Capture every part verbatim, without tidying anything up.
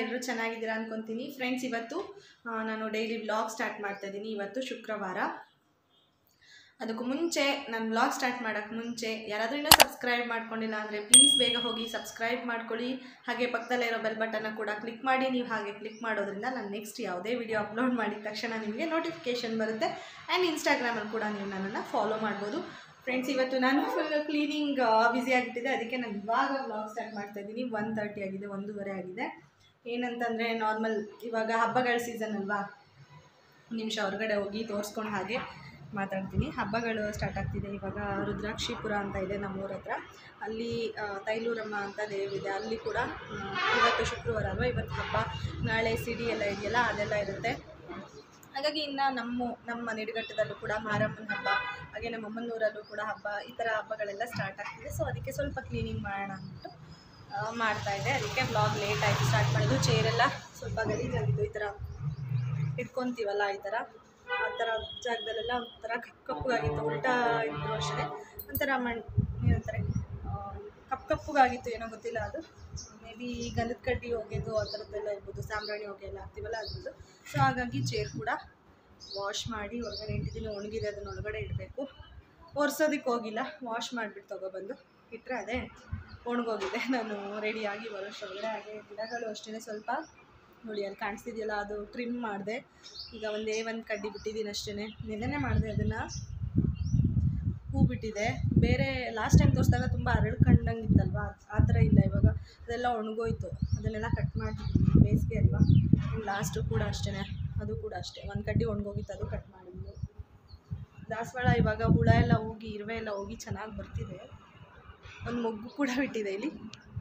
ಎಲ್ಲರೂ ಚೆನ್ನಾಗಿದ್ದೀರಾ ಅನ್ಕೊಂತೀನಿ ಫ್ರೆಂಡ್ಸ್. ಇವತ್ತು ನಾನು ಡೈಲಿ ವ್ಲಾಗ್ ಸ್ಟಾರ್ಟ್ ಮಾಡ್ತಾ ಇದ್ದೀನಿ. ಇವತ್ತು ಶುಕ್ರವಾರ. ಅದಕ್ಕೂ ಮುಂಚೆ ನಾನು ವ್ಲಾಗ್ ಸ್ಟಾರ್ಟ್ ಮಾಡೋಕ್ಕೆ ಮುಂಚೆ ಯಾರಾದರೂ ಇನ್ನೂ ಸಬ್ಸ್ಕ್ರೈಬ್ ಮಾಡ್ಕೊಂಡಿಲ್ಲ ಅಂದರೆ ಪ್ಲೀಸ್ ಬೇಗ ಹೋಗಿ ಸಬ್ಸ್ಕ್ರೈಬ್ ಮಾಡ್ಕೊಳ್ಳಿ. ಹಾಗೆ ಪಕ್ಕದಲ್ಲೇ ಇರೋ ಬೆಲ್ ಬಟನ್ನ ಕೂಡ ಕ್ಲಿಕ್ ಮಾಡಿ. ನೀವು ಹಾಗೆ ಕ್ಲಿಕ್ ಮಾಡೋದ್ರಿಂದ ನಾನು ನೆಕ್ಸ್ಟ್ ಯಾವುದೇ ವಿಡಿಯೋ ಅಪ್ಲೋಡ್ ಮಾಡಿದ ತಕ್ಷಣ ನಿಮಗೆ ನೋಟಿಫಿಕೇಷನ್ ಬರುತ್ತೆ. ಆ್ಯಂಡ್ ಇನ್ಸ್ಟಾಗ್ರಾಮಲ್ಲಿ ಕೂಡ ನೀವು ನನ್ನನ್ನು ಫಾಲೋ ಮಾಡ್ಬೋದು. ಫ್ರೆಂಡ್ಸ್, ಇವತ್ತು ನಾನು ಫುಲ್ ಕ್ಲೀನಿಂಗ್ ಬ್ಯುಸಿಯಾಗಿಟ್ಟಿದೆ. ಅದಕ್ಕೆ ನಾನು ಇವಾಗ ವ್ಲಾಗ್ ಸ್ಟಾರ್ಟ್ ಮಾಡ್ತಾಯಿದ್ದೀನಿ. ಒನ್ ತರ್ಟಿ ಆಗಿದೆ, ಒಂದೂವರೆ ಆಗಿದೆ. ಏನಂತಂದರೆ ನಾರ್ಮಲ್ ಇವಾಗ ಹಬ್ಬಗಳ ಸೀಸನ್ ಅಲ್ವಾ, ಒಂದು ನಿಮಿಷ ಹೊರಗಡೆ ಹೋಗಿ ತೋರಿಸ್ಕೊಂಡು ಹಾಗೆ ಮಾತಾಡ್ತೀನಿ. ಹಬ್ಬಗಳು ಸ್ಟಾರ್ಟ್ ಆಗ್ತಿದೆ. ಇವಾಗ ರುದ್ರಾಕ್ಷಿಪುರ ಅಂತ ಇದೆ ನಮ್ಮೂರ ಹತ್ರ. ಅಲ್ಲಿ ತೈಲೂರಮ್ಮ ಅಂತ ದೇವಿದೆ. ಅಲ್ಲಿ ಕೂಡ ಇವತ್ತು ಶುಕ್ರವಾರ ಅಲ್ವಾ, ಇವತ್ತು ಹಬ್ಬ. ನಾಳೆ ಸಿಡಿ ಎಲ್ಲ ಇದೆಯಲ್ಲ, ಅದೆಲ್ಲ ಇರುತ್ತೆ. ಹಾಗಾಗಿ ಇನ್ನು ನಮ್ಮ ನಮ್ಮ ನಿಡಘಟ್ಟದಲ್ಲೂ ಕೂಡ ಮಾರಮ್ಮನ ಹಬ್ಬ, ಹಾಗೆ ನಮ್ಮ ಅಮ್ಮನೂರಲ್ಲೂ ಕೂಡ ಹಬ್ಬ, ಈ ಥರ ಹಬ್ಬಗಳೆಲ್ಲ ಸ್ಟಾರ್ಟ್ ಆಗ್ತಿದೆ. ಸೊ ಅದಕ್ಕೆ ಸ್ವಲ್ಪ ಕ್ಲೀನಿಂಗ್ ಮಾಡೋಣ ಅಂದ್ಬಿಟ್ಟು ಮಾಡ್ತಾಯಿದ್ದೆ. ಅದಕ್ಕೆ ಬ್ಲಾಗ್ ಲೇಟ್ ಆಯಿತು ಸ್ಟಾರ್ಟ್ ಮಾಡೋದು. ಚೇರೆಲ್ಲ ಸ್ವಲ್ಪ ಗಲೀಜಾಗಿತ್ತು. ಈ ಥರ ಇಟ್ಕೊತೀವಲ್ಲ, ಈ ಥರ ಆ ಥರ ಜಾಗದಲ್ಲೆಲ್ಲ ಒಂಥರ ಕಪ್ಪು ಕಪ್ಪುಗಾಗಿತ್ತು. ಉಲ್ಟಾ ಇದ್ರು ಅಷ್ಟೇ ಒಂಥರ ಮಣ್ಣು ಏನಂತಾರೆ ಕಪ್ಪು ಕಪ್ಪುಗಾಗಿತ್ತು, ಏನೋ ಗೊತ್ತಿಲ್ಲ. ಅದು ಮೇ ಬಿ ಗಂಧದ ಕಡ್ಡಿ ಹೋಗೋದು ಆ ಥರದ್ದೆಲ್ಲ ಇರ್ಬೋದು, ಸಾಂಬ್ರಾಣಿ ಹೊಗೆ ಎಲ್ಲ ಹಾಕ್ತೀವಲ್ಲ ಅದ್ರದ್ದು. ಸೊ ಹಾಗಾಗಿ ಚೇರ್ ಕೂಡ ವಾಶ್ ಮಾಡಿ ಹೊರಗಡೆ ಇಟ್ಟಿದ್ದೀನಿ. ಒಣಗಿದೆ, ಅದನ್ನ ಒಳಗಡೆ ಇಡಬೇಕು. ಒರೆಸೋದಕ್ಕೆ ಹೋಗಿಲ್ಲ, ವಾಶ್ ಮಾಡಿಬಿಟ್ಟು ತೊಗೊಬಂದು ಇಟ್ಟರೆ ಅದೇ ಒಣಗೋಗಿದೆ. ನಾನು ರೆಡಿಯಾಗಿ ಬರೋಷ್ಟೊಳಗಡೆ. ಹಾಗೆ ಗಿಡಗಳು ಅಷ್ಟೇ ಸ್ವಲ್ಪ ನೋಡಿ ಅಲ್ಲಿ ಕಾಣಿಸ್ತಿದೆಯಲ್ಲ, ಅದು ಟ್ರಿಮ್ ಮಾಡಿದೆ. ಈಗ ಒಂದೇ ಒಂದು ಕಡ್ಡಿ ಬಿಟ್ಟಿದ್ದೀನಿ ಅಷ್ಟೇ. ನೆನ್ನೆನೇ ಮಾಡಿದೆ ಅದನ್ನು. ಹೂ ಬಿಟ್ಟಿದೆ. ಬೇರೆ ಲಾಸ್ಟ್ ಟೈಮ್ ತೋರಿಸಿದಾಗ ತುಂಬ ಅರಳ್ಕೊಂಡಂಗೆ ಇತ್ತಲ್ವ, ಆ ಥರ ಇಲ್ಲ ಇವಾಗ. ಅದೆಲ್ಲ ಒಣಗೋಯ್ತು. ಅದನ್ನೆಲ್ಲ ಕಟ್ ಮಾಡಿಬಿಟ್ಟು ಬೇಸಿಗೆ ಅಲ್ವಾ. ಲಾಸ್ಟು ಕೂಡ ಅಷ್ಟೇ, ಅದು ಕೂಡ ಅಷ್ಟೇ ಒಂದು ಕಡ್ಡಿ ಒಣಗೋಗಿತ್ತು, ಅದು ಕಟ್ ಮಾಡಿದ್ವಿ. ದಾಸವಾಳ ಇವಾಗ ಹುಳ ಎಲ್ಲ ಹೋಗಿ ಇರುವೆ ಎಲ್ಲ ಹೋಗಿ ಚೆನ್ನಾಗಿ ಬರ್ತಿದೆ. ಒಂದು ಮೊಗ್ಗು ಕೂಡ ಬಿಟ್ಟಿದೆ ಇಲ್ಲಿ,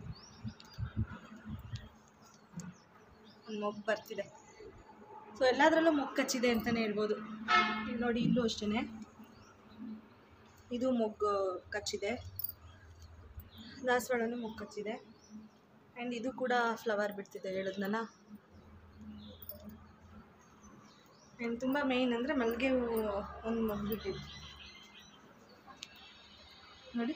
ಒಂದು ಮೊಗ್ಗು ಬರ್ತಿದೆ. ಸೊ ಎಲ್ಲದರಲ್ಲೂ ಮೊಗ್ಗು ಕಚ್ಚಿದೆ ಅಂತಲೇ ಹೇಳ್ಬೋದು. ನೋಡಿ ಇಲ್ಲೂ ಅಷ್ಟೇ, ಇದು ಮೊಗ್ಗು ಕಚ್ಚಿದೆ. ದಾಸವಾಳನೂ ಮೊಗ್ಗು ಕಚ್ಚಿದೆ. ಆ್ಯಂಡ್ ಇದು ಕೂಡ ಫ್ಲವರ್ ಬಿಡ್ತಿದೆ, ಹೇಳಿದ್ನಲ್ಲ. ಆ್ಯಂಡ್ ತುಂಬ ಮೇಯ್ನ್ ಅಂದರೆ ಮಲ್ಲಿಗೆ ಹೂವು ಒಂದು ಮೊಗ್ಗು ಬಿಟ್ಟಿದೆ ನೋಡಿ.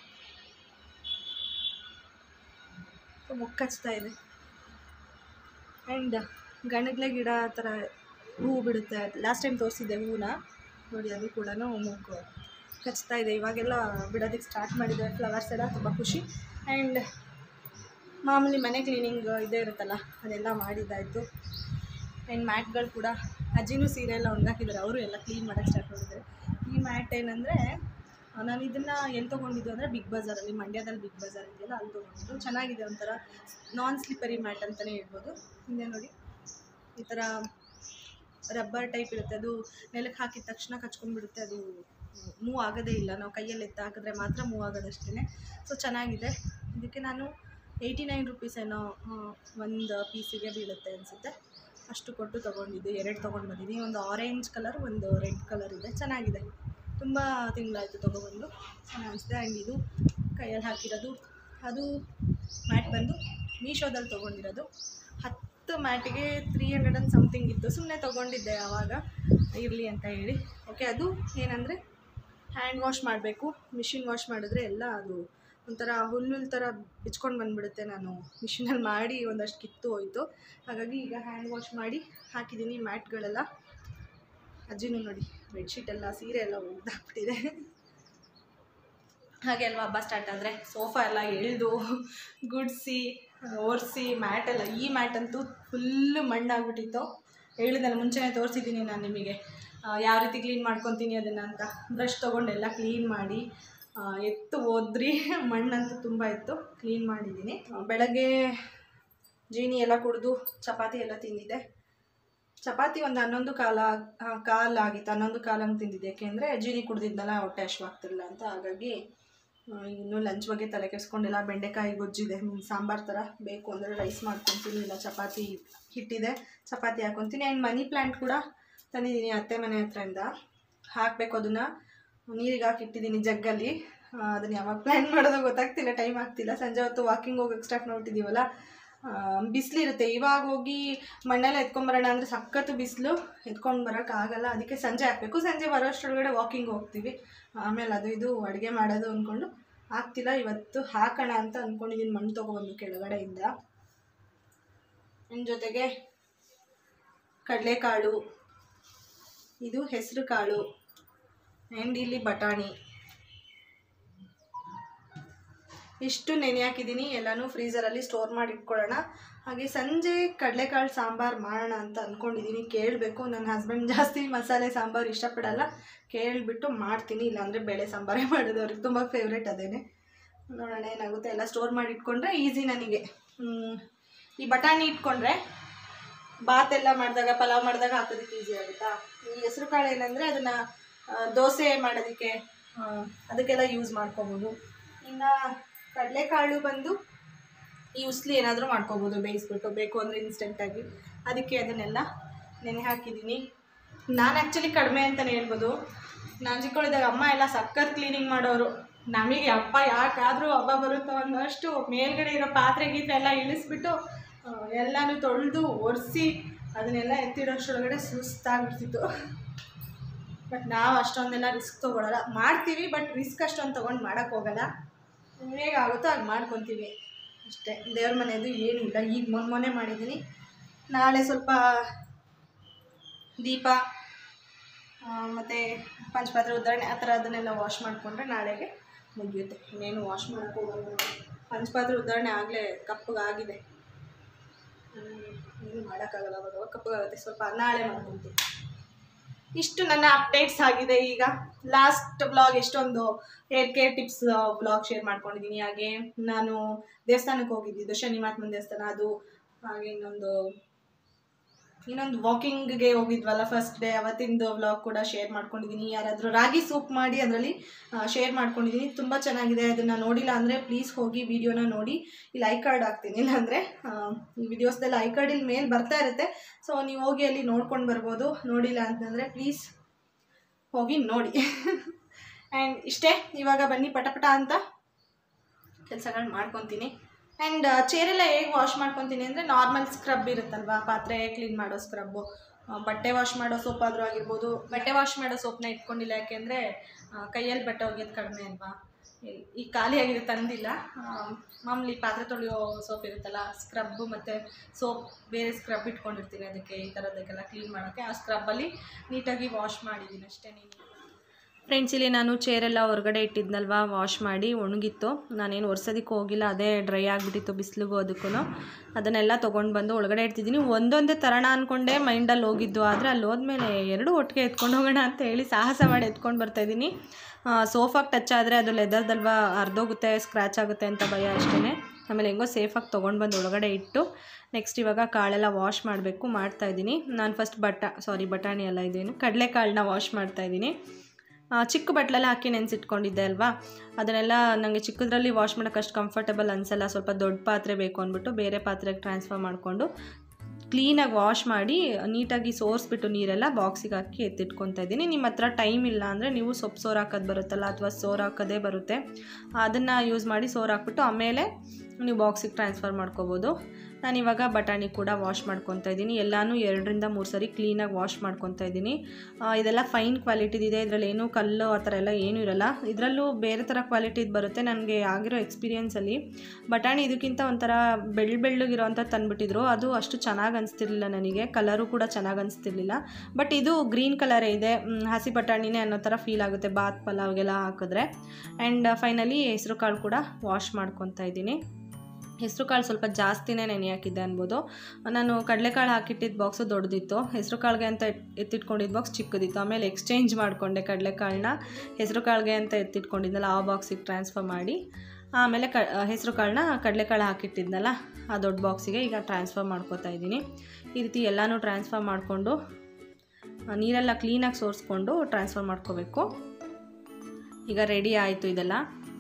ಮೊಗ್ಗು ಕಚ್ತಾ ಇದೆ. ಆ್ಯಂಡ್ ಗಣಗ್ಲೆ ಗಿಡ ಆ ಥರ ಹೂವು ಬಿಡುತ್ತೆ. ಲಾಸ್ಟ್ ಟೈಮ್ ತೋರಿಸಿದ್ದೆ ಹೂವನ್ನ ನೋಡಿ, ಅದು ಕೂಡ ಮೊಗ್ಗು ಕಚ್ತಾ ಇದೆ. ಇವಾಗೆಲ್ಲ ಬಿಡೋದಕ್ಕೆ ಸ್ಟಾರ್ಟ್ ಮಾಡಿದೆ ಫ್ಲವರ್ಸ್ ಎಲ್ಲ, ತುಂಬ ಖುಷಿ. ಆ್ಯಂಡ್ ಮಾಮೂಲಿ ಮನೆ ಕ್ಲೀನಿಂಗ್ ಇದೇ ಇರುತ್ತಲ್ಲ, ಅದೆಲ್ಲ ಮಾಡಿದ್ದಾಯಿತು. ಆ್ಯಂಡ್ ಮ್ಯಾಟ್ಗಳು ಕೂಡ ಅಜ್ಜಿನೂ ಸೀರೆ ಎಲ್ಲ ಒಣಗಾಕಿದ್ದಾರೆ, ಅವರು ಎಲ್ಲ ಕ್ಲೀನ್ ಮಾಡೋಕ್ಕೆ ಸ್ಟಾರ್ಟ್ ಮಾಡಿದ್ದಾರೆ. ಈ ಮ್ಯಾಟ್ ಏನಂದರೆ ನಾನು ಇದನ್ನು ಎಲ್ಲಿ ತೊಗೊಂಡಿದ್ದು ಅಂದರೆ ಬಿಗ್ ಬಜಾರಲ್ಲಿ, ಮಂಡ್ಯದಲ್ಲಿ ಬಿಗ್ ಬಜಾರ್ ಇದೆಯಲ್ಲ, ಅಲ್ಲಿ ತೊಗೊಂಡಿದ್ದು. ಚೆನ್ನಾಗಿದೆ, ಒಂಥರ ನಾನ್ ಸ್ಲಿಪ್ಪರಿ ಮ್ಯಾಟ್ ಅಂತಲೇ ಹೇಳ್ಬೋದು. ಹಿಂದೆ ನೋಡಿ ಈ ಥರ ರಬ್ಬರ್ ಟೈಪ್ ಇರುತ್ತೆ. ಅದು ನೆಲಕ್ಕೆ ಹಾಕಿದ ತಕ್ಷಣ ಕಚ್ಕೊಂಡ್ಬಿಡುತ್ತೆ, ಅದು ಮೂವ್ ಆಗೋದೇ ಇಲ್ಲ. ನಾವು ಕೈಯಲ್ಲಿ ಎತ್ತ ಹಾಕಿದ್ರೆ ಮಾತ್ರ ಮೂವ್ ಆಗೋದಷ್ಟೇ. ಸೊ ಚೆನ್ನಾಗಿದೆ. ಇದಕ್ಕೆ ನಾನು ಏಯ್ಟಿ ನೈನ್ ರುಪೀಸ್ ಏನೋ ಒಂದು ಪೀಸಿಗೆ ಬೀಳುತ್ತೆ ಅನಿಸುತ್ತೆ, ಅಷ್ಟು ಕೊಟ್ಟು ತೊಗೊಂಡಿದ್ದು. ಎರಡು ತೊಗೊಂಡು ಬಂದಿದ್ದೀನಿ. ಒಂದು ಆರೆಂಜ್ ಕಲರ್, ಒಂದು ರೆಡ್ ಕಲರ್ ಇದೆ. ಚೆನ್ನಾಗಿದೆ. ತುಂಬ ತಿಂಗಳಾಯಿತು ತೊಗೊಬಂದು, ಚೆನ್ನಾಗಿ ಅನಿಸುತ್ತೆ. ಆ್ಯಂಡ್ ಇದು ಕೈಯಲ್ಲಿ ಹಾಕಿರೋದು, ಅದು ಮ್ಯಾಟ್ ಬಂದು ಮೀಶೋದಲ್ಲಿ ತೊಗೊಂಡಿರೋದು. ಹತ್ತು ಮ್ಯಾಟಿಗೆ ತ್ರೀ ಹಂಡ್ರೆಡ್ ಆ್ಯಂಡ್ ಸಮಥಿಂಗ್ ಇತ್ತು. ಸುಮ್ಮನೆ ತೊಗೊಂಡಿದ್ದೆ ಆವಾಗ, ಇರಲಿ ಅಂತ ಹೇಳಿ. ಓಕೆ, ಅದು ಏನಂದರೆ ಹ್ಯಾಂಡ್ ವಾಶ್ ಮಾಡಬೇಕು. ಮಿಷಿನ್ ವಾಶ್ ಮಾಡಿದ್ರೆ ಎಲ್ಲ ಅದು ಒಂಥರ ಹುಲ್ಲು ಥರ ಬಿಚ್ಕೊಂಡು ಬಂದುಬಿಡುತ್ತೆ. ನಾನು ಮಿಷಿನಲ್ಲಿ ಮಾಡಿ ಒಂದಷ್ಟು ಕಿತ್ತು ಹೋಯಿತು. ಹಾಗಾಗಿ ಈಗ ಹ್ಯಾಂಡ್ ವಾಶ್ ಮಾಡಿ ಹಾಕಿದ್ದೀನಿ ಮ್ಯಾಟ್ಗಳೆಲ್ಲ. ಅಜ್ಜಿನೂ ನೋಡಿ ಬೆಡ್ಶೀಟೆಲ್ಲ, ಸೀರೆ ಎಲ್ಲ ಒಗ್ದಾಕ್ಬಿಟ್ಟಿದೆ. ಹಾಗೆ ಅಲ್ವಾ ಹಬ್ಬ ಸ್ಟಾರ್ಟ್ ಆದರೆ ಸೋಫಾ ಎಲ್ಲ ಎಳೆದು ಗುಡಿಸಿ ಒರೆಸಿ ಮ್ಯಾಟೆಲ್ಲ, ಈ ಮ್ಯಾಟಂತೂ ಫುಲ್ಲು ಮಣ್ಣಾಗ್ಬಿಟ್ಟಿತ್ತು. ಹೇಳಿದಲ್ಲ, ಮುಂಚೆನೇ ತೋರಿಸಿದ್ದೀನಿ ನಾನು ನಿಮಗೆ ಯಾವ ರೀತಿ ಕ್ಲೀನ್ ಮಾಡ್ಕೊತೀನಿ ಅದನ್ನು ಅಂತ. ಬ್ರಷ್ ತೊಗೊಂಡೆಲ್ಲ ಕ್ಲೀನ್ ಮಾಡಿ ಎತ್ತು ಹೋದ್ರಿ. ಮಣ್ಣಂತೂ ತುಂಬ ಇತ್ತು, ಕ್ಲೀನ್ ಮಾಡಿದ್ದೀನಿ. ಬೆಳಗ್ಗೆ ಜೀನಿ ಎಲ್ಲ ಕುಡಿದು ಚಪಾತಿ ಎಲ್ಲ ತಿಂದಿದ್ದೆ. ಚಪಾತಿ ಒಂದು ಹನ್ನೊಂದು ಕಾಲ ಕಾಲು ಆಗಿತ್ತು, ಹನ್ನೊಂದು ಕಾಲಂಗೆ ತಿಂದಿದ್ದೆ. ಯಾಕೆಂದರೆ ಜೀನಿ ಕುಡ್ದಿದ್ದಲ್ಲ, ಹೊಟ್ಟೆ ಹಶ್ವಾಗ್ತಿರಲಿಲ್ಲ ಅಂತ. ಹಾಗಾಗಿ ಇನ್ನೂ ಲಂಚ್ ಬಗ್ಗೆ ತಲೆ ಕೆಡಿಸ್ಕೊಂಡಿಲ್ಲ. ಬೆಂಡೆಕಾಯಿ ಗೊಜ್ಜಿದೆ, ಸಾಂಬಾರು ಥರ ಬೇಕು ಅಂದರೆ ರೈಸ್ ಮಾಡ್ಕೊತೀನಿ, ಇಲ್ಲ ಚಪಾತಿ ಹಿಟ್ಟಿದೆ ಚಪಾತಿ ಹಾಕ್ಕೊತೀನಿ. ಆ್ಯಂಡ್ ಮನಿ ಪ್ಲ್ಯಾಂಟ್ ಕೂಡ ತಂದಿದ್ದೀನಿ ಅತ್ತೆ ಮನೆ ಹತ್ರದಿಂದ. ಹಾಕಬೇಕು, ಅದನ್ನು ನೀರಿಗೆ ಹಾಕಿ ಇಟ್ಟಿದ್ದೀನಿ ಜಗ್ಗಲ್ಲಿ. ಅದನ್ನು ಯಾವಾಗ ಪ್ಲ್ಯಾನ್ ಮಾಡೋದು ಗೊತ್ತಾಗ್ತಿಲ್ಲ, ಟೈಮ್ ಆಗ್ತಿಲ್ಲ. ಸಂಜೆ ಹೊತ್ತು ವಾಕಿಂಗ್ ಹೋಗೋಕ್ಕೆ ಸ್ಟಾರ್ಟ್ ನೋಡ್ತಿದ್ದೀವಲ್ಲ, ಬಿಸಿಲಿರುತ್ತೆ. ಇವಾಗ ಹೋಗಿ ಮಣ್ಣೆಲ್ಲ ಎತ್ಕೊಂಬರೋಣ ಅಂದರೆ ಸಖತ್ತು ಬಿಸಿಲು, ಎತ್ಕೊಂಡು ಬರೋಕ್ಕಾಗಲ್ಲ. ಅದಕ್ಕೆ ಸಂಜೆ ಹಾಕಬೇಕು. ಸಂಜೆ ಬರೋಷ್ಟರೊಳಗಡೆ ವಾಕಿಂಗ್ ಹೋಗ್ತೀವಿ. ಆಮೇಲೆ ಅದು ಇದು ಅಡುಗೆ ಮಾಡೋದು ಅಂದ್ಕೊಂಡು ಆಗ್ತಿಲ್ಲ. ಇವತ್ತು ಹಾಕೋಣ ಅಂತ ಅಂದ್ಕೊಂಡಿದ್ದೀನಿ, ಮಣ್ಣು ತೊಗೊಬಂದು ಕೆಳಗಡೆಯಿಂದ. ಇನ್ನು ಜೊತೆಗೆ ಕಡಲೆಕಾಳು, ಇದು ಹೆಸರು ಕಾಳು ಆ್ಯಂಡ್ ಇಲ್ಲಿ ಬಟಾಣಿ ಇಷ್ಟು ನೆನೆ ಹಾಕಿದ್ದೀನಿ. ಎಲ್ಲನೂ ಫ್ರೀಝರಲ್ಲಿ ಸ್ಟೋರ್ ಮಾಡಿ ಇಟ್ಕೊಳ್ಳೋಣ. ಹಾಗೆ ಸಂಜೆ ಕಡಲೆಕಾಳು ಸಾಂಬಾರು ಮಾಡೋಣ ಅಂತ ಅಂದ್ಕೊಂಡಿದ್ದೀನಿ. ಕೇಳಬೇಕು, ನನ್ನ ಹಸ್ಬೆಂಡ್ ಜಾಸ್ತಿ ಮಸಾಲೆ ಸಾಂಬಾರು ಇಷ್ಟಪಡಲ್ಲ, ಕೇಳಿಬಿಟ್ಟು ಮಾಡ್ತೀನಿ. ಇಲ್ಲಾಂದರೆ ಬೇಳೆ ಸಾಂಬಾರೇ ಮಾಡೋದು, ಅವ್ರಿಗೆ ತುಂಬ ಫೇವ್ರೇಟ್ ಅದೇನೆ. ನೋಡೋಣ ಏನಾಗುತ್ತೆ. ಎಲ್ಲ ಸ್ಟೋರ್ ಮಾಡಿ ಇಟ್ಕೊಂಡ್ರೆ ಈಸಿ ನನಗೆ. ಈ ಬಟಾಣಿ ಇಟ್ಕೊಂಡ್ರೆ ಬಾತೆಲ್ಲ ಮಾಡಿದಾಗ, ಪಲಾವ್ ಮಾಡಿದಾಗ ಹಾಕೋದಕ್ಕೆ ಈಸಿ ಆಗುತ್ತಾ. ಈ ಹೆಸರು ಕಾಳು ಏನಂದರೆ ಅದನ್ನು ದೋಸೆ ಮಾಡೋದಕ್ಕೆ ಅದಕ್ಕೆಲ್ಲ ಯೂಸ್ ಮಾಡ್ಕೋಬೋದು. ಇನ್ನು ಕಡಲೆಕಾಳು ಬಂದು ಈ ಉಸ್ಲಿ ಏನಾದರೂ ಮಾಡ್ಕೋಬೋದು ಬೇಯಿಸ್ಬಿಟ್ಟು, ಬೇಕು ಅಂದರೆ ಇನ್ಸ್ಟೆಂಟಾಗಿ. ಅದಕ್ಕೆ ಅದನ್ನೆಲ್ಲ ನೆನೆ ಹಾಕಿದ್ದೀನಿ. ನಾನು ಆ್ಯಕ್ಚುಲಿ ಕಡಿಮೆ ಅಂತಲೇ ಹೇಳ್ಬೋದು. ನಾನು ಚಿಕ್ಕವಳಿದ್ದಾಗ ಅಮ್ಮ ಎಲ್ಲ ಸಕ್ಕತ್ ಕ್ಲೀನಿಂಗ್ ಮಾಡೋರು. ನಮಗೆ ಅಪ್ಪ ಯಾಕಾದರೂ ಹಬ್ಬ ಬರುತ್ತೋ ಅನ್ನೋಷ್ಟು ಮೇಲ್ಗಡೆ ಇರೋ ಪಾತ್ರೆ ಗೀತ್ರೆ ಎಲ್ಲ ಇಳಿಸ್ಬಿಟ್ಟು ಎಲ್ಲನೂ ತೊಳೆದು ಒರೆಸಿ ಅದನ್ನೆಲ್ಲ ಎತ್ತಿಡೋಷ್ಟರೊಳಗಡೆ ಸುಸ್ತಾಗ್ಬಿಡ್ತಿತ್ತು. ಬಟ್ ನಾವು ಅಷ್ಟೊಂದೆಲ್ಲ ರಿಸ್ಕ್ ತೊಗೊಳಲ್ಲ. ಮಾಡ್ತೀವಿ, ಬಟ್ ರಿಸ್ಕ್ ಅಷ್ಟೊಂದು ತೊಗೊಂಡು ಮಾಡೋಕ್ಕೆ ಹೋಗಲ್ಲ. ಹೇಗಾಗುತ್ತೋ ಹಾಗೆ ಮಾಡ್ಕೊತೀವಿ ಅಷ್ಟೇ. ದೇವ್ರ ಮನೆಯದು ಏನಿಲ್ಲ. ಈಗ ಮೊನ್ನೆ ಮೊನ್ನೆ ಮಾಡಿದ್ದೀನಿ. ನಾಳೆ ಸ್ವಲ್ಪ ದೀಪ ಮತ್ತು ಪಂಚಪಾತ್ರೆ ಉದ್ದಾರಣೆ ಆ ಥರ ಅದನ್ನೆಲ್ಲ ವಾಶ್ ಮಾಡಿಕೊಂಡ್ರೆ ನಾಳೆಗೆ ಮುಗಿಯುತ್ತೆ. ಇನ್ನೇನು ವಾಶ್ ಮಾಡ್ಕೋಬೋದು. ಪಂಚಪಾತ್ರೆ ಉದ್ದಾರಣೆ ಆಗಲೇ ಕಪ್ಪಗಾಗಿದೆ, ಏನು ಮಾಡೋಕ್ಕಾಗಲ್ಲ. ಅವಾಗ ಕಪ್ಪಗಾಗುತ್ತೆ. ಸ್ವಲ್ಪ ನಾಳೆ ಮಾಡ್ಕೊತೀವಿ. ಇಷ್ಟು ನನ್ನ ಅಪ್ಡೇಟ್ಸ್ ಆಗಿದೆ. ಈಗ ಲಾಸ್ಟ್ ವ್ಲಾಗ್ ಎಷ್ಟೊಂದು hair care tips vlog share ಮಾಡ್ಕೊಂಡಿದ್ದೀನಿ. ಹಾಗೆ ನಾನು ದೇವಸ್ಥಾನಕ್ಕೆ ಹೋಗಿದ್ದಿದ್ದು, ಶನಿ ಮಹಾತ್ಮನ ದೇವಸ್ಥಾನ, ಅದು ಹಾಗೆ ಇನ್ನೊಂದು ಇನ್ನೊಂದು ವಾಕಿಂಗ್ಗೆ ಹೋಗಿದ್ವಲ್ಲ ಫಸ್ಟ್ ಡೇ, ಅವತ್ತಿಂದು ವ್ಲಾಗ್ ಕೂಡ ಶೇರ್ ಮಾಡ್ಕೊಂಡಿದ್ದೀನಿ. ಯಾರಾದರೂ ರಾಗಿ ಸೂಪ್ ಮಾಡಿ ಅದರಲ್ಲಿ ಶೇರ್ ಮಾಡ್ಕೊಂಡಿದ್ದೀನಿ. ತುಂಬ ಚೆನ್ನಾಗಿದೆ. ಅದನ್ನು ನೋಡಿಲ್ಲ ಅಂದರೆ ಪ್ಲೀಸ್ ಹೋಗಿ ವಿಡಿಯೋನ ನೋಡಿ. ಇಲ್ಲಿ ಐ ಕಾರ್ಡ್ ಹಾಕ್ತೀನಿ, ಇಲ್ಲಾಂದರೆ ಈ ವಿಡಿಯೋಸ್ದೆಲ್ಲ ಐ ಕಾರ್ಡ್ ಇಲ್ಲಿ ಮೇಲೆ ಬರ್ತಾ ಇರುತ್ತೆ. ಸೊ ನೀವು ಹೋಗಿ ಅಲ್ಲಿ ನೋಡ್ಕೊಂಡು ಬರ್ಬೋದು. ನೋಡಿಲ್ಲ ಅಂತಂದರೆ ಪ್ಲೀಸ್ ಹೋಗಿ ನೋಡಿ. ಆ್ಯಂಡ್ ಇಷ್ಟೇ. ಇವಾಗ ಬನ್ನಿ ಪಟಪಟ ಅಂತ ಕೆಲಸಗಳು ಮಾಡ್ಕೊತೀನಿ. ಆ್ಯಂಡ್ ಚೇರೆಲ್ಲ ಹೇಗೆ ವಾಶ್ ಮಾಡ್ಕೊತೀನಿ ಅಂದರೆ, ನಾರ್ಮಲ್ ಸ್ಕ್ರಬ್ ಇರುತ್ತಲ್ವ, ಪಾತ್ರೆ ಕ್ಲೀನ್ ಮಾಡೋ ಸ್ಕ್ರಬ್ಬು, ಬಟ್ಟೆ ವಾಶ್ ಮಾಡೋ ಸೋಪ್ ಆದರೂ ಆಗಿರ್ಬೋದು. ಬಟ್ಟೆ ವಾಶ್ ಮಾಡೋ ಸೋಪ್ನ ಇಟ್ಕೊಂಡಿಲ್ಲ, ಯಾಕೆಂದರೆ ಕೈಯಲ್ಲಿ ಬಟ್ಟೆ ಒಗೆಯೋದು ಕಡಿಮೆ ಅಲ್ವಾ. ಈಗ ಖಾಲಿಯಾಗಿದೆ, ತಂದಿಲ್ಲ. ಮಾಮೂಲಿ ಪಾತ್ರೆ ತೊಳೆಯೋ ಸೋಪ್ ಇರುತ್ತಲ್ಲ, ಸ್ಕ್ರಬ್ಬು ಮತ್ತು ಸೋಪ್ ಬೇರೆ ಸ್ಕ್ರಬ್ ಇಟ್ಕೊಂಡಿರ್ತೀನಿ ಅದಕ್ಕೆ, ಈ ಥರದಕ್ಕೆಲ್ಲ ಕ್ಲೀನ್ ಮಾಡೋಕ್ಕೆ. ಆ ಸ್ಕ್ರಬ್ಬಲ್ಲಿ ನೀಟಾಗಿ ವಾಶ್ ಮಾಡಿದ್ದೀನಿ ಅಷ್ಟೇ. ನೀನು ಫ್ರೆಂಡ್ಸ್, ಇಲ್ಲಿ ನಾನು ಚೇರೆಲ್ಲ ಹೊರಗಡೆ ಇಟ್ಟಿದ್ನಲ್ವ, ವಾಶ್ ಮಾಡಿ ಒಣಗಿತ್ತು. ನಾನೇನು ಒರೆಸೋದಕ್ಕೆ ಹೋಗಿಲ್ಲ, ಅದೇ ಡ್ರೈ ಆಗಿಬಿಟ್ಟಿತ್ತು ಬಿಸಿಲಿಗೂ ಅದಕ್ಕೂ. ಅದನ್ನೆಲ್ಲ ತೊಗೊಂಡು ಬಂದು ಒಳಗಡೆ ಇಡ್ತಿದ್ದೀನಿ. ಒಂದೊಂದೇ ತರೋಣ ಅಂದ್ಕೊಂಡೆ ಮೈಂಡಲ್ಲಿ ಹೋಗಿದ್ದು, ಆದರೆ ಅಲ್ಲಿ ಹೋದ್ಮೇಲೆ ಎರಡೂ ಒಟ್ಟಿಗೆ ಎತ್ಕೊಂಡು ಹೋಗೋಣ ಅಂತ ಹೇಳಿ ಸಾಹಸ ಮಾಡಿ ಎತ್ಕೊಂಡು ಬರ್ತಾಯಿದ್ದೀನಿ. ಸೋಫಾಗೆ ಟಚ್ ಆದರೆ ಅದು ಲೆದರ್ದಲ್ವ, ಅರ್ಧೋಗುತ್ತೆ, ಸ್ಕ್ರ್ಯಾಚ್ ಆಗುತ್ತೆ ಅಂತ ಭಯ ಅಷ್ಟೇ. ಆಮೇಲೆ ಹೆಂಗೋ ಸೇಫಾಗಿ ತೊಗೊಂಡು ಬಂದು ಒಳಗಡೆ ಇಟ್ಟು ನೆಕ್ಸ್ಟ್ ಇವಾಗ ಕಾಳೆಲ್ಲ ವಾಶ್ ಮಾಡಬೇಕು, ಮಾಡ್ತಾಯಿದ್ದೀನಿ. ನಾನು ಫಸ್ಟ್ ಬಟ ಸಾರಿ ಬಟಾಣಿ ಎಲ್ಲ ಇದೇನು ಕಡಲೆಕಾಳನ್ನ ವಾಶ್ ಮಾಡ್ತಾಯಿದ್ದೀನಿ. ಚಿಕ್ಕ ಬಟ್ಲೆಲ್ಲ ಹಾಕಿ ನೆನೆಸಿಟ್ಕೊಂಡಿದ್ದೆ ಅಲ್ವಾ, ಅದನ್ನೆಲ್ಲ ನನಗೆ ಚಿಕ್ಕದ್ರಲ್ಲಿ ವಾಶ್ ಮಾಡೋಕ್ಕೆ ಅಷ್ಟು ಕಂಫರ್ಟಬಲ್ ಅನಿಸಲ್ಲ. ಸ್ವಲ್ಪ ದೊಡ್ಡ ಪಾತ್ರೆ ಬೇಕು ಅಂದ್ಬಿಟ್ಟು ಬೇರೆ ಪಾತ್ರೆಗೆ ಟ್ರಾನ್ಸ್ಫರ್ ಮಾಡಿಕೊಂಡು ಕ್ಲೀನಾಗಿ ವಾಶ್ ಮಾಡಿ ನೀಟಾಗಿ ಸೋರಿಸ್ಬಿಟ್ಟು ನೀರೆಲ್ಲ ಬಾಕ್ಸಿಗೆ ಹಾಕಿ ಎತ್ತಿಟ್ಕೊತಾ ಇದ್ದೀನಿ. ನಿಮ್ಮ ಹತ್ರ ಟೈಮ್ ಇಲ್ಲ ಅಂದರೆ ನೀವು ಸೊಪ್ಪು ಸೋರು ಹಾಕೋದು ಬರುತ್ತಲ್ಲ, ಅಥವಾ ಸೋರು ಹಾಕೋದೇ ಬರುತ್ತೆ, ಅದನ್ನು ಯೂಸ್ ಮಾಡಿ ಸೋರು ಹಾಕ್ಬಿಟ್ಟು ಆಮೇಲೆ ನೀವು ಬಾಕ್ಸಿಗೆ ಟ್ರಾನ್ಸ್ಫರ್ ಮಾಡ್ಕೋಬೋದು. ನಾನಿವಾಗ ಬಟಾಣಿ ಕೂಡ ವಾಶ್ ಮಾಡ್ಕೊತಾ ಇದ್ದೀನಿ. ಎಲ್ಲನೂ ಎರಡರಿಂದ ಮೂರು ಸರಿ ಕ್ಲೀನಾಗಿ ವಾಶ್ ಮಾಡ್ಕೊತಾ ಇದ್ದೀನಿ. ಇದೆಲ್ಲ ಫೈನ್ ಕ್ವಾಲಿಟಿದಿದೆ, ಇದರಲ್ಲಿ ಏನೂ ಕಲ್ಲು ಆ ಥರ ಎಲ್ಲ ಏನೂ ಇರೋಲ್ಲ. ಇದರಲ್ಲೂ ಬೇರೆ ಥರ ಕ್ವಾಲಿಟಿದು ಬರುತ್ತೆ. ನನಗೆ ಆಗಿರೋ ಎಕ್ಸ್ಪೀರಿಯೆನ್ಸಲ್ಲಿ ಬಟಾಣಿ ಇದಕ್ಕಿಂತ ಒಂಥರ ಬೆಳ್ಳ ಬೆಳ್ಳಗಿರೋಂಥ ತಂದುಬಿಟ್ಟಿದ್ರು. ಅದು ಅಷ್ಟು ಚೆನ್ನಾಗಿ ಅನಿಸ್ತಿರ್ಲಿಲ್ಲ ನನಗೆ, ಕಲರು ಕೂಡ ಚೆನ್ನಾಗಿ ಅನಿಸ್ತಿರ್ಲಿಲ್ಲ. ಬಟ್ ಇದು ಗ್ರೀನ್ ಕಲರೇ ಇದೆ, ಹಸಿ ಬಟಾಣಿನೇ ಅನ್ನೋ ಥರ ಫೀಲ್ ಆಗುತ್ತೆ ಬಾತ್ ಪಲಾವ್ಗೆಲ್ಲ ಹಾಕಿದ್ರೆ. ಆ್ಯಂಡ್ ಫೈನಲಿ ಹೆಸರು ಕಾಳು ಕೂಡ ವಾಶ್ ಮಾಡ್ಕೊತಾ ಇದ್ದೀನಿ. ಹೆಸರು ಕಾಳು ಸ್ವಲ್ಪ ಜಾಸ್ತಿನೇ ನೆನೆ ಹಾಕಿದ್ದೆ ಅನ್ಬೋದು. ನಾನು ಕಡಲೆಕಾಳು ಹಾಕಿಟ್ಟಿದ್ದ ಬಾಕ್ಸು ದೊಡ್ಡದಿತ್ತು, ಹೆಸರು ಕಾಳಿಗೆ ಅಂತ ಎತ್ತಿಟ್ಕೊಂಡಿದ್ದ ಬಾಕ್ಸ್ ಚಿಕ್ಕದಿತ್ತು. ಆಮೇಲೆ ಎಕ್ಸ್ಚೇಂಜ್ ಮಾಡಿಕೊಂಡೆ ಕಡಲೆಕಾಳನ್ನ ಹೆಸರು ಕಾಳಿಗೆ ಅಂತ ಎತ್ತಿಟ್ಕೊಂಡಿದ್ನಲ್ಲ ಆ ಬಾಕ್ಸಿಗೆ ಟ್ರಾನ್ಸ್ಫರ್ ಮಾಡಿ, ಆಮೇಲೆ ಕ ಹೆಸರು ಕಾಳನ್ನ ಕಡಲೆಕಾಳು ಹಾಕಿಟ್ಟಿದ್ನಲ್ಲ ಆ ದೊಡ್ಡ ಬಾಕ್ಸಿಗೆ ಈಗ ಟ್ರಾನ್ಸ್ಫರ್ ಮಾಡ್ಕೋತಾ ಇದ್ದೀನಿ. ಈ ರೀತಿ ಎಲ್ಲನೂ ಟ್ರಾನ್ಸ್ಫರ್ ಮಾಡಿಕೊಂಡು ನೀರೆಲ್ಲ ಕ್ಲೀನಾಗಿ ಸೋರಿಸ್ಕೊಂಡು ಟ್ರಾನ್ಸ್ಫರ್ ಮಾಡ್ಕೋಬೇಕು. ಈಗ ರೆಡಿ ಆಯಿತು ಇದೆಲ್ಲ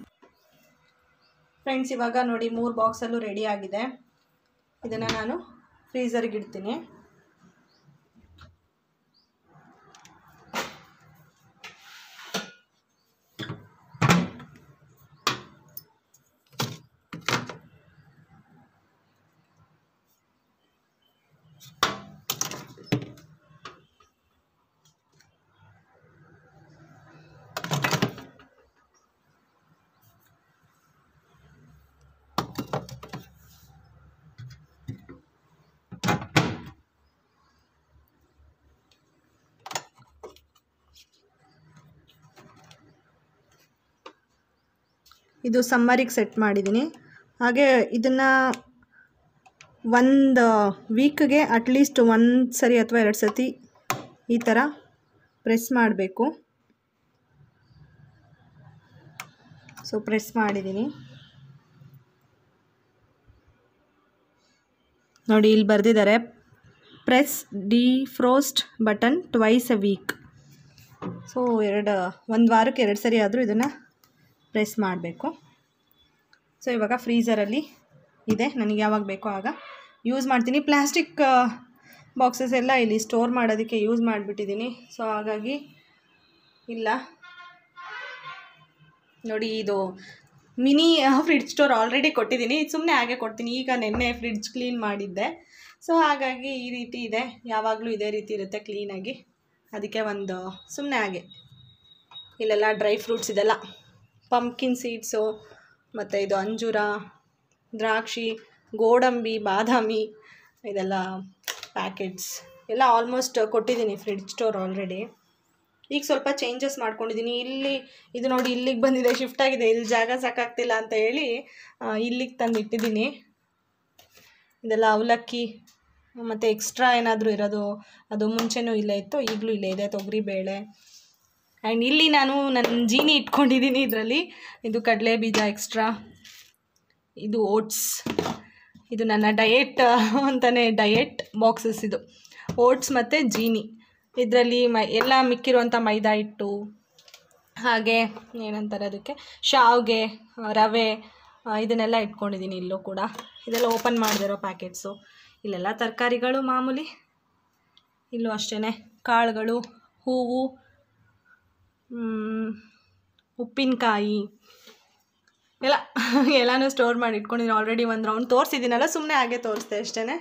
ಫ್ರೆಂಡ್ಸ್. ಇವಾಗ ನೋಡಿ ಮೂರು ಬಾಕ್ಸಲ್ಲೂ ರೆಡಿ ಆಗಿದೆ. ಇದನ್ನು ನಾನು ಫ್ರೀಝರ್ಗೆ ಇಡ್ತೀನಿ. ಇದು ಸಮ್ಮರಿಗೆ ಸೆಟ್ ಮಾಡಿದ್ದೀನಿ. ಹಾಗೆ ಇದನ್ನು ಒಂದು ವೀಕ್ಗೆ ಅಟ್ಲೀಸ್ಟ್ ಒಂದು ಸರಿ ಅಥವಾ ಎರಡು ಸತಿ ಈ ಥರ ಪ್ರೆಸ್ ಮಾಡಬೇಕು. ಸೊ ಪ್ರೆಸ್ ಮಾಡಿದ್ದೀನಿ ನೋಡಿ, ಇಲ್ಲಿ ಬರೆದಿದ್ದಾರೆ press defrost button twice a week. So ಎರಡು ಒಂದು ವಾರಕ್ಕೆ ಎರಡು ಸರಿ ಆದರೂ ಇದನ್ನು ಪ್ರೆಸ್ ಮಾಡಬೇಕು. ಸೊ ಇವಾಗ ಫ್ರೀಝರಲ್ಲಿ ಇದೆ, ನನಗೆ ಯಾವಾಗ ಬೇಕೋ ಆಗ ಯೂಸ್ ಮಾಡ್ತೀನಿ. ಪ್ಲಾಸ್ಟಿಕ್ ಬಾಕ್ಸಸ್ ಎಲ್ಲ ಇಲ್ಲಿ ಸ್ಟೋರ್ ಮಾಡೋದಕ್ಕೆ ಯೂಸ್ ಮಾಡಿಬಿಟ್ಟಿದ್ದೀನಿ. ಸೊ ಹಾಗಾಗಿ ಇಲ್ಲ ನೋಡಿ, ಇದು ಮಿನಿ ಫ್ರಿಡ್ಜ್ ಸ್ಟೋರ್ ಆಲ್ರೆಡಿ ಕೊಟ್ಟಿದ್ದೀನಿ, ಇದು ಸುಮ್ಮನೆ ಹಾಗೆ ಕೊಡ್ತೀನಿ. ಈಗ ನೆನ್ನೆ ಫ್ರಿಡ್ಜ್ ಕ್ಲೀನ್ ಮಾಡಿದ್ದೆ. ಸೊ ಹಾಗಾಗಿ ಈ ರೀತಿ ಇದೆ, ಯಾವಾಗಲೂ ಇದೇ ರೀತಿ ಇರುತ್ತೆ ಕ್ಲೀನಾಗಿ. ಅದಕ್ಕೆ ಒಂದು ಸುಮ್ಮನೆ ಹಾಗೆ ಇಲ್ಲೆಲ್ಲ ಡ್ರೈ ಫ್ರೂಟ್ಸ್ ಇದೆಲ್ಲ ಪಂಪ್ಕಿನ್ ಸೀಡ್ಸು ಮತ್ತು ಇದು ಅಂಜೂರ, ದ್ರಾಕ್ಷಿ, ಗೋಡಂಬಿ, ಬಾದಾಮಿ ಇದೆಲ್ಲ ಪ್ಯಾಕೆಟ್ಸ್ ಎಲ್ಲ ಆಲ್ಮೋಸ್ಟ್ ಕೊಟ್ಟಿದ್ದೀನಿ ಫ್ರಿಡ್ಜ್ ಸ್ಟೋರ್ ಆಲ್ರೆಡಿ. ಈಗ ಸ್ವಲ್ಪ ಚೇಂಜಸ್ ಮಾಡ್ಕೊಂಡಿದ್ದೀನಿ. ಇಲ್ಲಿ ಇದು ನೋಡಿ, ಇಲ್ಲಿಗೆ ಬಂದಿದೆ, ಶಿಫ್ಟ್ ಆಗಿದೆ. ಇಲ್ಲಿ ಜಾಗ ಸಾಕಾಗ್ತಿಲ್ಲ ಅಂತ ಹೇಳಿ ಇಲ್ಲಿಗೆ ತಂದು ಇಟ್ಟಿದ್ದೀನಿ. ಇದೆಲ್ಲ ಅವಲಕ್ಕಿ ಮತ್ತು ಎಕ್ಸ್ಟ್ರಾ ಏನಾದರೂ ಇರೋದು ಅದು ಮುಂಚೆನೂ ಇಲ್ಲೇ ಇತ್ತು, ಈಗಲೂ ಇಲ್ಲೇ ಇದೆ. ತೊಗರಿಬೇಳೆ ಆ್ಯಂಡ್ ಇಲ್ಲಿ ನಾನು ನನ್ನ ಜೀನಿ ಇಟ್ಕೊಂಡಿದ್ದೀನಿ. ಇದರಲ್ಲಿ ಇದು ಕಡಲೆ ಬೀಜ ಎಕ್ಸ್ಟ್ರಾ, ಇದು ಓಟ್ಸ್, ಇದು ನನ್ನ ಡಯೆಟ್ ಅಂತಲೇ ಡಯೆಟ್ ಬಾಕ್ಸಸ್. ಇದು ಓಟ್ಸ್ ಮತ್ತು ಜೀನಿ. ಇದರಲ್ಲಿ ಮೈ ಎಲ್ಲ ಮಿಕ್ಕಿರುವಂಥ ಮೈದಾ ಹಿಟ್ಟು, ಹಾಗೆ ಏನಂತಾರೆ ಅದಕ್ಕೆ ಶಾವಿಗೆ, ರವೆ, ಇದನ್ನೆಲ್ಲ ಇಟ್ಕೊಂಡಿದ್ದೀನಿ. ಇಲ್ಲೂ ಕೂಡ ಇದೆಲ್ಲ ಓಪನ್ ಮಾಡದಿರೋ ಪ್ಯಾಕೆಟ್ಸು. ಇಲ್ಲೆಲ್ಲ ತರಕಾರಿಗಳು ಮಾಮೂಲಿ, ಇಲ್ಲೂ ಅಷ್ಟೇ ಕಾಳುಗಳು, ಹೂವು, ಉಪ್ಪಿನಕಾಯಿ ಎಲ್ಲ ಎಲ್ಲನೂ ಸ್ಟೋರ್ ಮಾಡಿ ಇಟ್ಕೊಂಡಿದ್ದೀನಿ. ಆಲ್ರೆಡಿ ಒಂದು ರೌಂಡ್ ತೋರಿಸಿದ್ದೀನಲ್ಲ, ಸುಮ್ಮನೆ ಹಾಗೆ ತೋರಿಸ್ದೆ ಅಷ್ಟೇ.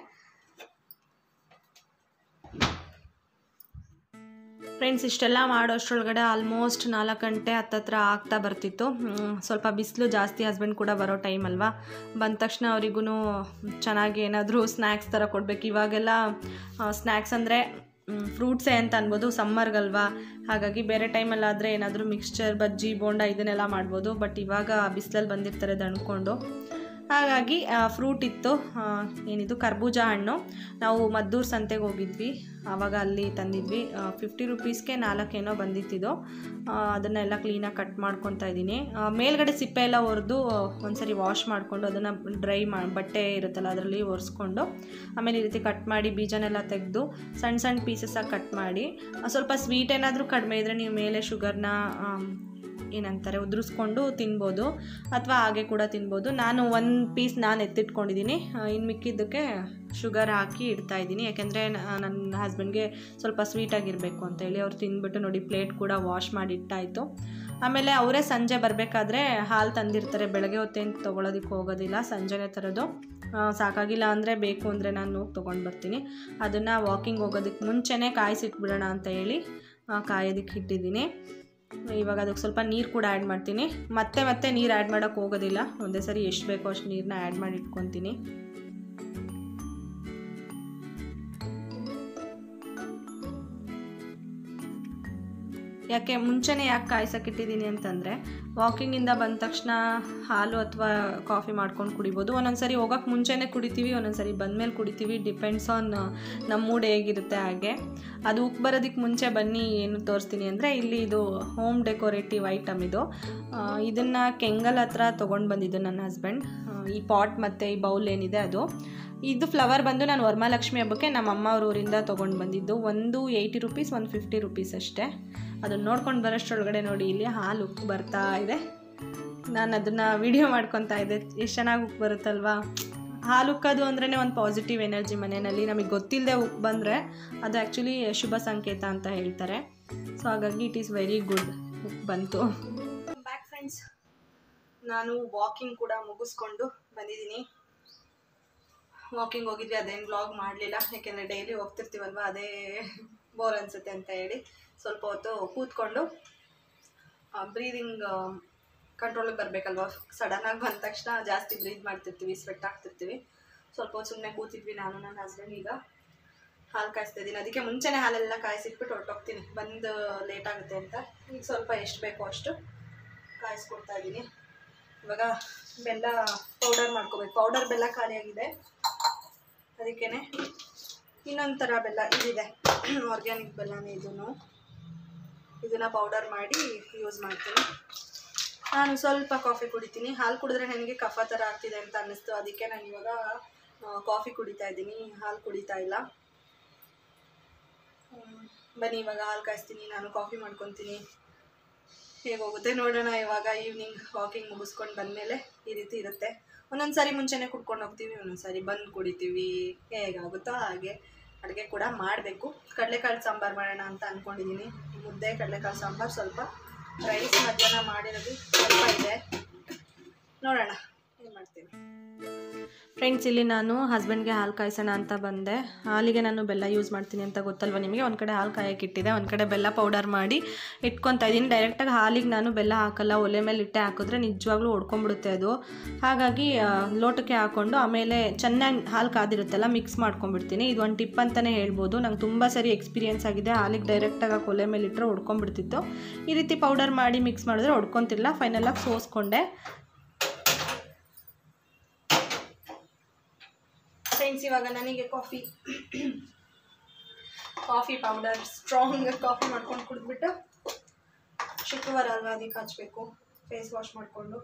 ಫ್ರೆಂಡ್ಸ್, ಇಷ್ಟೆಲ್ಲ ಮಾಡೋ ಅಷ್ಟರೊಳಗಡೆ ಆಲ್ಮೋಸ್ಟ್ ನಾಲ್ಕು ಗಂಟೆ ಹತ್ತತ್ರ ಆಗ್ತಾ ಬರ್ತಿತ್ತು. ಸ್ವಲ್ಪ ಬಿಸಿಲು ಜಾಸ್ತಿ, ಹಸ್ಬೆಂಡ್ ಕೂಡ ಬರೋ ಟೈಮ್ ಅಲ್ವಾ. ಬಂದ ತಕ್ಷಣ ಅವರಿಗೂ ಚೆನ್ನಾಗಿ ಏನಾದರೂ ಸ್ನ್ಯಾಕ್ಸ್ ಥರ ಕೊಡಬೇಕು. ಇವಾಗೆಲ್ಲ ಸ್ನ್ಯಾಕ್ಸ್ ಅಂದರೆ ಫ್ರೂಟ್ಸೇ ಅಂತ ಅನ್ಬೋದು, ಸಮ್ಮರ್ಗಲ್ವಾ. ಹಾಗಾಗಿ ಬೇರೆ ಟೈಮಲ್ಲಾದರೆ ಏನಾದರೂ ಮಿಕ್ಸ್ಚರ್, ಬಜ್ಜಿ, ಬೋಂಡ ಇದನ್ನೆಲ್ಲ ಮಾಡ್ಬೋದು. ಬಟ್ ಇವಾಗ ಬಿಸಿಲಲ್ಲಿ ಬಂದಿರ್ತಾರೆ ದಣ್ಕೊಂಡು, ಹಾಗಾಗಿ ಫ್ರೂಟ್ ಇತ್ತು. ಏನಿದು ಕರ್ಬೂಜ ಹಣ್ಣು. ನಾವು ಮದ್ದೂರು ಸಂತೆಗೆ ಹೋಗಿದ್ವಿ, ಆವಾಗ ಅಲ್ಲಿ ತಂದಿದ್ವಿ. ಫಿಫ್ಟಿ ರುಪೀಸ್ಗೆ ನಾಲ್ಕೇನೋ ಬಂದಿತ್ತಿದ್ದು. ಅದನ್ನೆಲ್ಲ ಕ್ಲೀನಾಗಿ ಕಟ್ ಮಾಡ್ಕೊತಾ ಇದ್ದೀನಿ. ಮೇಲ್ಗಡೆ ಸಿಪ್ಪೆ ಎಲ್ಲ ಒರೆದು ಒಂದ್ಸರಿ ವಾಶ್ ಮಾಡಿಕೊಂಡು ಅದನ್ನು ಡ್ರೈ ಮಾಡಿ, ಬಟ್ಟೆ ಇರುತ್ತಲ್ಲ ಅದರಲ್ಲಿ ಒರೆಸ್ಕೊಂಡು ಆಮೇಲೆ ಈ ರೀತಿ ಕಟ್ ಮಾಡಿ ಬೀಜನೆಲ್ಲ ತೆಗೆದು ಸಣ್ಣ ಸಣ್ಣ ಪೀಸಸ್ಸಾಗಿ ಕಟ್ ಮಾಡಿ, ಸ್ವಲ್ಪ ಸ್ವೀಟ್ ಏನಾದರೂ ಕಡಿಮೆ ಇದ್ದರೆ ನೀವು ಮೇಲೆ ಶುಗರ್ನ ಏನಂತಾರೆ ಉದುರಿಸ್ಕೊಂಡು ತಿನ್ಬೋದು, ಅಥವಾ ಹಾಗೆ ಕೂಡ ತಿನ್ಬೋದು. ನಾನು ಒಂದು ಪೀಸ್ ನಾನು ಎತ್ತಿಟ್ಕೊಂಡಿದ್ದೀನಿ, ಇನ್ನು ಮಿಕ್ಕಿದ್ದಕ್ಕೆ ಶುಗರ್ ಹಾಕಿ ಇಡ್ತಾಯಿದ್ದೀನಿ. ಯಾಕೆಂದರೆ ನನ್ನ ಹಸ್ಬೆಂಡ್ಗೆ ಸ್ವಲ್ಪ ಸ್ವೀಟಾಗಿರಬೇಕು ಅಂತೇಳಿ. ಅವ್ರು ತಿಂದ್ಬಿಟ್ಟು ನೋಡಿ ಪ್ಲೇಟ್ ಕೂಡ ವಾಶ್ ಮಾಡಿ ಇಟ್ಟಾಯಿತು. ಆಮೇಲೆ ಅವರೇ ಸಂಜೆ ಬರಬೇಕಾದ್ರೆ ಹಾಲು ತಂದಿರ್ತಾರೆ. ಬೆಳಗ್ಗೆ ಹೊತ್ತೇನು ತೊಗೊಳೋದಕ್ಕೆ ಹೋಗೋದಿಲ್ಲ, ಸಂಜೆನೇ ತರೋದು. ಸಾಕಾಗಿಲ್ಲ ಅಂದರೆ ಬೇಕು ಅಂದರೆ ನಾನು ಹೋಗಿ ತೊಗೊಂಡು ಬರ್ತೀನಿ. ಅದನ್ನು ವಾಕಿಂಗ್ ಹೋಗೋದಕ್ಕೆ ಮುಂಚೆನೇ ಕಾಯಿಸಿಟ್ಬಿಡೋಣ ಅಂತ ಹೇಳಿ ಕಾಯೋದಕ್ಕೆ ಇಟ್ಟಿದ್ದೀನಿ. ಇವಾಗ ಅದಕ್ಕೆ ಸ್ವಲ್ಪ ನೀರು ಕೂಡ ಆ್ಯಡ್ ಮಾಡ್ತೀನಿ. ಮತ್ತೆ ಮತ್ತೆ ನೀರು ಆ್ಯಡ್ ಮಾಡೋಕ್ಕೆ ಹೋಗೋದಿಲ್ಲ, ಒಂದೇ ಸರಿ ಎಷ್ಟು ಬೇಕೋ ಅಷ್ಟು ನೀರನ್ನ ಆ್ಯಡ್ ಮಾಡಿ ಇಟ್ಕೊತೀನಿ. ಯಾಕೆ ಮುಂಚೆನೇ ಯಾಕೆ ಕಾಯಿಸೋಕ್ಕಿಟ್ಟಿದ್ದೀನಿ ಅಂತಂದರೆ, ವಾಕಿಂಗಿಂದ ಬಂದ ತಕ್ಷಣ ಹಾಲು ಅಥವಾ ಕಾಫಿ ಮಾಡ್ಕೊಂಡು ಕುಡಿಬೋದು. ಒಂದೊಂದು ಸರಿ ಹೋಗೋಕ್ಕೆ ಮುಂಚೆನೇ ಕುಡಿತೀವಿ, ಒಂದೊಂದು ಸರಿ ಬಂದಮೇಲೆ ಕುಡಿತೀವಿ. ಡಿಪೆಂಡ್ಸ್ ಆನ್ ನಮ್ಮ ಮೂಡ್ ಹೇಗಿರುತ್ತೆ ಹಾಗೆ. ಅದು ಉಕ್ ಬರೋದಕ್ಕೆ ಮುಂಚೆ ಬನ್ನಿ ಏನು ತೋರಿಸ್ತೀನಿ ಅಂದರೆ, ಇಲ್ಲಿ ಇದು ಹೋಮ್ ಡೆಕೋರೇಟಿವ್ ಐಟಮ್. ಇದು ಇದನ್ನು ಕೆಂಗಲ್ ಹತ್ರ ತೊಗೊಂಡು ಬಂದಿದ್ದು ನನ್ನ ಹಸ್ಬೆಂಡ್. ಈ ಪಾಟ್ ಮತ್ತು ಈ ಬೌಲ್ ಏನಿದೆ ಅದು. ಇದು ಫ್ಲವರ್ ಬಂದು ನಾನು ವರಮಹಾಲಕ್ಷ್ಮಿ ಹಬ್ಬಕ್ಕೆ ನಮ್ಮ ಅಮ್ಮ ಅವ್ರ ಊರಿಂದ ತೊಗೊಂಡು ಬಂದಿದ್ದು. ಒಂದು ಏಯ್ಟಿ ರುಪೀಸ್, ಒಂದು ಫಿಫ್ಟಿ ರುಪೀಸ್ ಅಷ್ಟೇ. ಅದನ್ನು ನೋಡ್ಕೊಂಡು ಬರೋಷ್ಟರೊಳಗಡೆ ನೋಡಿ ಇಲ್ಲಿ ಹಾಲು ಉಕ್ಕಿ ಬರ್ತಾ ಇದೆ. ನಾನು ಅದನ್ನು ವಿಡಿಯೋ ಮಾಡ್ಕೊತಾ ಇದ್ದೆ. ಎಷ್ಟು ಚೆನ್ನಾಗಿ ಉಕ್ಕಿ ಬರುತ್ತಲ್ವಾ. ಹಾಲು ಉಕ್ಕೋದು ಅಂದ್ರೇ ಒಂದು ಪಾಸಿಟಿವ್ ಎನರ್ಜಿ ಮನೆಯಲ್ಲಿ. ನಮಗೆ ಗೊತ್ತಿಲ್ಲದೆ ಉಕ್ಕಿ ಬಂದರೆ ಅದು ಆ್ಯಕ್ಚುಲಿ ಶುಭ ಸಂಕೇತ ಅಂತ ಹೇಳ್ತಾರೆ. ಸೊ ಹಾಗಾಗಿ ಇಟ್ ಈಸ್ ವೆರಿ ಗುಡ್ ಉಕ್ಕಿ ಬಂತು. ಬ್ಯಾಕ್ ಫ್ರೆಂಡ್ಸ್, ನಾನು ವಾಕಿಂಗ್ ಕೂಡ ಮುಗಿಸ್ಕೊಂಡು ಬಂದಿದ್ದೀನಿ. ವಾಕಿಂಗ್ ಹೋಗಿದ್ವಿ, ಅದೇನು ವ್ಲಾಗ್ ಮಾಡಲಿಲ್ಲ, ಯಾಕೆಂದರೆ ಡೈಲಿ ಹೋಗ್ತಿರ್ತೀವಲ್ವ, ಅದೇ ಬೋರ್ ಅನಿಸುತ್ತೆ ಅಂತ ಹೇಳಿ ಸ್ವಲ್ಪ ಹೊತ್ತು ಕೂತ್ಕೊಂಡು ಬ್ರೀದಿಂಗ್ ಕಂಟ್ರೋಲಿಗೆ ಬರಬೇಕಲ್ವ. ಸಡನ್ನಾಗಿ ಬಂದ ತಕ್ಷಣ ಜಾಸ್ತಿ ಬ್ರೀತ್ ಮಾಡ್ತಿರ್ತೀವಿ, ಸ್ವೆಟ್ ಆಗ್ತಿರ್ತೀವಿ. ಸ್ವಲ್ಪ ಹೊತ್ತು ಸುಮ್ಮನೆ ಕೂತಿದ್ವಿ ನಾನು ನನ್ನ ಹಸ್ಬೆಂಡ್. ಈಗ ಹಾಲು ಕಾಯಿಸ್ತಾ ಇದ್ದೀನಿ. ಅದಕ್ಕೆ ಮುಂಚೆನೇ ಹಾಲೆಲ್ಲ ಕಾಯಿಸಿಟ್ಬಿಟ್ಟು ಹೊರಟೋಗ್ತೀನಿ, ಬಂದು ಲೇಟ್ ಆಗುತ್ತೆ ಅಂತ. ಈಗ ಸ್ವಲ್ಪ ಎಷ್ಟು ಬೇಕೋ ಅಷ್ಟು ಕಾಯಿಸ್ಕೊಡ್ತಾ ಇದ್ದೀನಿ. ಇವಾಗ ಬೆಲ್ಲ ಪೌಡರ್ ಮಾಡ್ಕೋಬೇಕು. ಪೌಡರ್ ಬೆಲ್ಲ ಖಾಲಿಯಾಗಿದೆ, ಅದಕ್ಕೇ ಇನ್ನೊಂದು ಥರ ಬೆಲ್ಲ ಇದಿದೆ, ಆರ್ಗ್ಯಾನಿಕ್ ಬೆಲ್ಲನೇ ಇದನ್ನು. ಇದನ್ನು ಪೌಡರ್ ಮಾಡಿ ಯೂಸ್ ಮಾಡ್ತೀನಿ. ನಾನು ಸ್ವಲ್ಪ ಕಾಫಿ ಕುಡಿತೀನಿ. ಹಾಲು ಕುಡಿದ್ರೆ ನನಗೆ ಕಫ ಥರ ಆಗ್ತಿದೆ ಅಂತ ಅನ್ನಿಸ್ತು, ಅದಕ್ಕೆ ನಾನು ಇವಾಗ ಕಾಫಿ ಕುಡಿತಾ ಇದ್ದೀನಿ, ಹಾಲು ಕುಡಿತಾ ಇಲ್ಲ. ಬನ್ನಿ ಇವಾಗ ಹಾಲು ಕಾಯಿಸ್ತೀನಿ, ನಾನು ಕಾಫಿ ಮಾಡ್ಕೊತೀನಿ. ಹೇಗೋಗುತ್ತೆ ನೋಡೋಣ. ಇವಾಗ ಈವ್ನಿಂಗ್ ವಾಕಿಂಗ್ ಮುಗಿಸ್ಕೊಂಡು ಬಂದಮೇಲೆ ಈ ರೀತಿ ಇರುತ್ತೆ. ಒಂದೊಂದು ಸಾರಿ ಮುಂಚೆನೇ ಕುಡ್ಕೊಂಡು ಹೋಗ್ತೀವಿ, ಒಂದೊಂದು ಸಾರಿ ಬಂದು ಕುಡಿತೀವಿ, ಹೇಗಾಗುತ್ತೋ ಹಾಗೆ. ಅಡುಗೆ ಕೂಡ ಮಾಡಬೇಕು. ಕಡಲೆಕಾಳು ಸಾಂಬಾರು ಮಾಡೋಣ ಅಂತ ಅಂದ್ಕೊಂಡಿದ್ದೀನಿ. ಮುದ್ದೆ ಕಡಲೆಕಾಳು ಸಾಂಬಾರು, ಸ್ವಲ್ಪ ರೈಸ್ ಮಧ್ಯಾಹ್ನ ಮಾಡಿರೋದು ಸ್ವಲ್ಪ ಇದೆ, ನೋಡೋಣ ಏನು ಮಾಡ್ತೀನಿ. ಫ್ರೆಂಡ್ಸ್, ಇಲ್ಲಿ ನಾನು ಹಸ್ಬೆಂಡ್ಗೆ ಹಾಲು ಕಾಯಿಸೋಣ ಅಂತ ಬಂದೆ. ಹಾಲಿಗೆ ನಾನು ಬೆಲ್ಲ ಯೂಸ್ ಮಾಡ್ತೀನಿ ಅಂತ ಗೊತ್ತಲ್ವ ನಿಮಗೆ. ಒಂದು ಕಡೆ ಹಾಲು ಕಾಯಕ್ಕೆ ಇಟ್ಟಿದೆ, ಒಂದು ಕಡೆ ಬೆಲ್ಲ ಪೌಡರ್ ಮಾಡಿ ಇಟ್ಕೊತಾ ಇದ್ದೀನಿ. ಡೈರೆಕ್ಟಾಗಿ ಹಾಲಿಗೆ ನಾನು ಬೆಲ್ಲ ಹಾಕಲ್ಲ, ಒಲೆ ಮೇಲೆ ಇಟ್ಟೆ ಹಾಕಿದ್ರೆ ನಿಜವಾಗ್ಲೂ ಹೊಡ್ಕೊಂಡ್ಬಿಡುತ್ತೆ ಅದು. ಹಾಗಾಗಿ ಲೋಟಕ್ಕೆ ಹಾಕ್ಕೊಂಡು ಆಮೇಲೆ ಚೆನ್ನಾಗಿ ಹಾಲು ಕಾದಿರುತ್ತಲ್ಲ ಮಿಕ್ಸ್ ಮಾಡ್ಕೊಂಡ್ಬಿಡ್ತೀನಿ. ಇದು ಒಂದು ಟಿಪ್ ಅಂತಲೇ ಹೇಳ್ಬೋದು. ನಂಗೆ ತುಂಬ ಸರಿ ಎಕ್ಸ್ಪೀರಿಯೆನ್ಸ್ ಆಗಿದೆ. ಹಾಲಿಗೆ ಡೈರೆಕ್ಟಾಗಿ ಹಾಕಿ ಒಲೆ ಮೇಲೆ ಇಟ್ಟರೆ ಹೊಡ್ಕೊಂಡ್ಬಿಡ್ತಿತ್ತು. ಈ ರೀತಿ ಪೌಡರ್ ಮಾಡಿ ಮಿಕ್ಸ್ ಮಾಡಿದ್ರೆ ಹೊಡ್ಕೊತಿಲ್ಲ. ಫೈನಲಾಗಿ ಸೋಸ್ಕೊಂಡೆ. ಫ್ರೆಂಡ್ಸ್, ಇವಾಗ ನನಗೆ coffee coffee powder strong coffee ಮಾಡ್ಕೊಂಡು ಕುಡಿದ್ಬಿಟ್ಟು ಶುಕ್ರವಾರ ಅಲ್ವಾ ದೀಪ ಹಚ್ಚಬೇಕು. ಫೇಸ್ ವಾಶ್ ಮಾಡಿಕೊಂಡು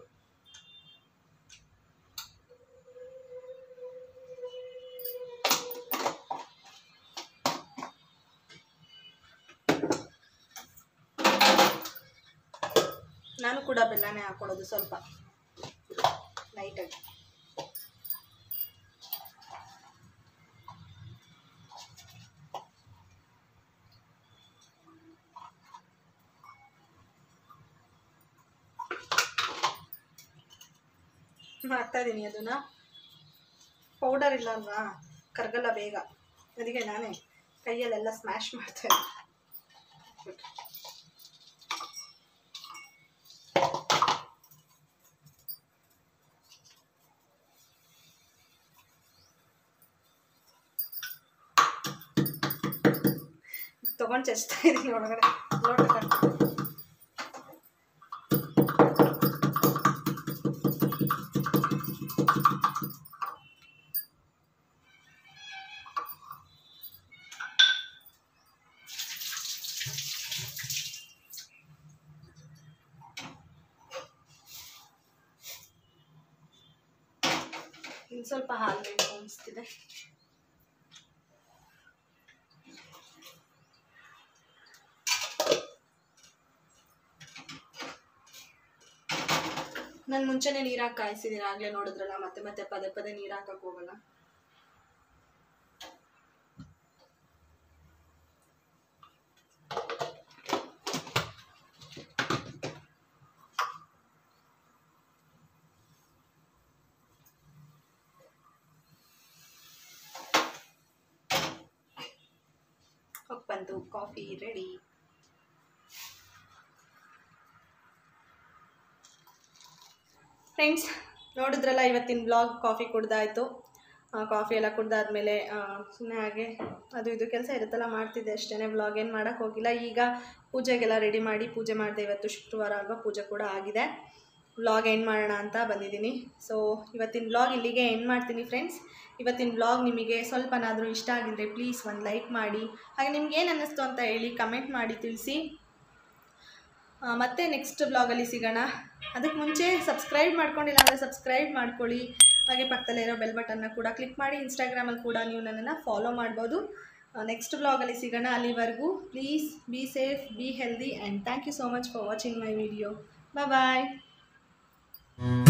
ನಾನು ಕೂಡ ಬೆಲ್ಲನೇ ಹಾಕೊಳ್ಳೋದು, ಸ್ವಲ್ಪ ಲೈಟಾಗಿ. ಹಾಕ್ತಾ ಇದ್ದೀನಿ. ಅದನ್ನು ಪೌಡರ್ ಇಲ್ಲ ಅಲ್ವಾ, ಕರಗಲ್ಲ ಬೇಗ, ಅದಕ್ಕೆ ನಾನೇ ಕೈಯಲ್ಲೆಲ್ಲ ಸ್ಮ್ಯಾಶ್ ಮಾಡ್ತಾ ಇದ್ದೀನಿ. ತೊಗೊಂಡು ಚಚ್ತಾ ಇದ್ದೀನಿ ಒಳಗಡೆ ಲೋಟ ಕಟ್ಟು. ಇನ್ನು ಸ್ವಲ್ಪ ಹಾಲು ಬೇಕು ಅನಿಸ್ತಿದೆ. ನಾನು ಮುಂಚೆನೇ ನೀರು ಹಾಕಿ ಕಾಯಿಸಿದ್ದೀನಿ, ಆಗಲೇ ನೋಡಿದ್ರಲ್ಲ. ಮತ್ತೆ ಮತ್ತೆ ಪದೇ ಪದೇ ನೀರು ಹಾಕಕ್ಕೆ ಹೋಗಲ್ಲ. ಬಂತು ಕಾಫಿ ರೆಡಿ. ಫ್ರೆಂಡ್ಸ್, ನೋಡಿದ್ರಲ್ಲ ಇವತ್ತಿನ ಬ್ಲಾಗ್. ಕಾಫಿ ಕುಡ್ದಾಯಿತು. ಕಾಫಿ ಎಲ್ಲ ಕುಡ್ದಾದ್ಮೇಲೆ ಸುಮ್ಮನೆ ಹಾಗೆ ಅದು ಇದು ಕೆಲಸ ಇರುತ್ತಲ್ಲ ಮಾಡ್ತಿದ್ದೆ ಅಷ್ಟೇ. ಬ್ಲಾಗ್ ಏನು ಮಾಡೋಕ್ಕೆ ಹೋಗಿಲ್ಲ. ಈಗ ಪೂಜೆಗೆಲ್ಲ ರೆಡಿ ಮಾಡಿ ಪೂಜೆ ಮಾಡಿದೆ. ಇವತ್ತು ಶುಕ್ರವಾರ ಅಲ್ವಾ, ಪೂಜೆ ಕೂಡ ಆಗಿದೆ. ವ್ಲಾಗ್ ಎಂಡ್ ಮಾಡೋಣ ಅಂತ ಬಂದಿದ್ದೀನಿ. ಸೊ ಇವತ್ತಿನ ವ್ಲಾಗ್ ಇಲ್ಲಿಗೆ ಎಂಡ್ ಮಾಡ್ತೀನಿ ಫ್ರೆಂಡ್ಸ್. ಇವತ್ತಿನ ವ್ಲಾಗ್ ನಿಮಗೆ ಸ್ವಲ್ಪನಾದರೂ ಇಷ್ಟ ಆಗಿದ್ರೆ ಪ್ಲೀಸ್ ಒಂದು ಲೈಕ್ ಮಾಡಿ. ಹಾಗೆ ನಿಮ್ಗೆ ಏನು ಅನ್ನಿಸ್ತು ಅಂತ ಹೇಳಿ ಕಮೆಂಟ್ ಮಾಡಿ ತಿಳಿಸಿ. ಮತ್ತೆ ನೆಕ್ಸ್ಟ್ ವ್ಲಾಗಲ್ಲಿ ಸಿಗೋಣ. ಅದಕ್ಕೆ ಮುಂಚೆ ಸಬ್ಸ್ಕ್ರೈಬ್ ಮಾಡ್ಕೊಂಡಿಲ್ಲ ಅಂದರೆ ಸಬ್ಸ್ಕ್ರೈಬ್ ಮಾಡ್ಕೊಳ್ಳಿ. ಹಾಗೆ ಪಕ್ಕದಲ್ಲಿರೋ ಬೆಲ್ ಬಟನ್ನ ಕೂಡ ಕ್ಲಿಕ್ ಮಾಡಿ. ಇನ್ಸ್ಟಾಗ್ರಾಮಲ್ಲಿ ಕೂಡ ನೀವು ನನ್ನನ್ನು ಫಾಲೋ ಮಾಡ್ಬೋದು. ನೆಕ್ಸ್ಟ್ ವ್ಲಾಗಲ್ಲಿ ಸಿಗೋಣ. ಅಲ್ಲಿವರೆಗೂ please be safe, be healthy and thank you so much for watching my video. Bye bye.